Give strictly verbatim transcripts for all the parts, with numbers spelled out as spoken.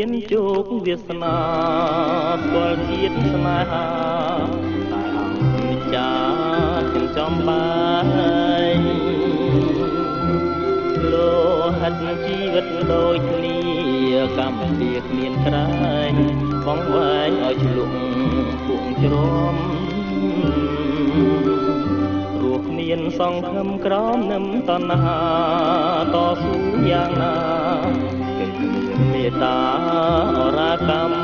មានជោគវាសនាស្គាល់ជាតិស្នេហាតែអង្គម្ចាស់ចិញ្ចឹមបាយលោហិតជីវិតដូចគ្នាកម្មវិធីគ្មានក្រែងបងវែងឲ្យឆ្លុកពួកជ្រាំរស់គ្មានសង្ឃឹមក្រោមនឹមតណ្ហាតស៊ូយ៉ាងណាគេគ្មានមេត្តាអរាកម្ម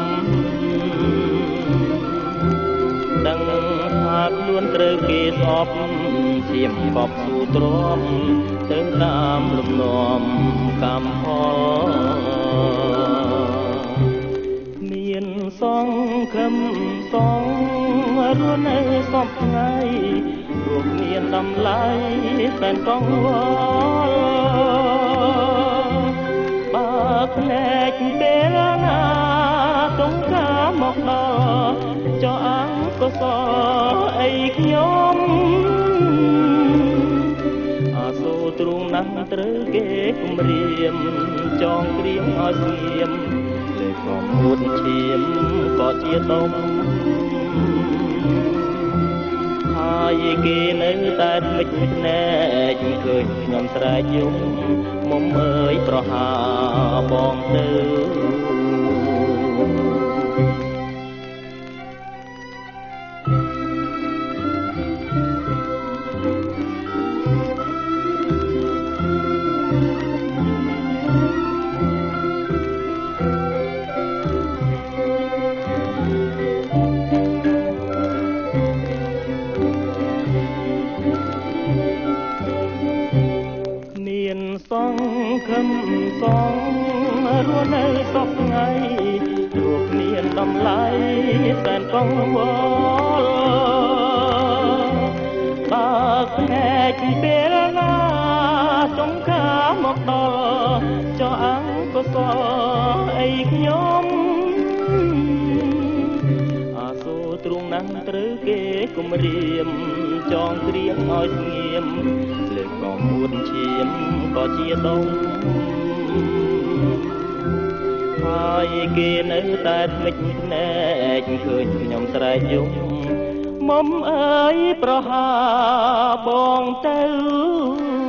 ដឹងថាខ្លួនត្រូវគេស្អប់ឈាមកប់ស៊ូទ្រាំទៅតាមលំនាំកម្មផលមានសង្ឃឹមសងរស់នៅសពថ្ងៃរស់មានតម្លៃសែនកង្វល់បើភ្នែកពេលណាទង្ការមកដល់ចុះអង្គសលអីខ្ញុំអាសូរទ្រូងណាស់ត្រូវគេគំរាមចងក្រៀមឲ្យស្ងៀមលេខក៏មួតឈាមក៏ជាដុំហើយគេនៅតែភ្លេចភ្នែកឃើញខ្ញុំស្រែកយំមុំអើយប្រហាបងទៅសង្ឃឹមសងរស់នៅសពថ្ងៃរស់មានតម្លៃសែនកង្វល់បើភ្នែកពេលណាចង្ការមកដល់ចុះអង្គសលអីខ្ញុំអាសូរទ្រូងណាស់ត្រូវគេគំរាមចងក្រៀមឲ្យស្ងៀមលើកក៏មួតឈាមក៏ជាដុំហើយគេនៅតែភ្លេចភ្នែកឃើញខ្ញុំស្រែកយំមុំអើយប្រហាបងទៅ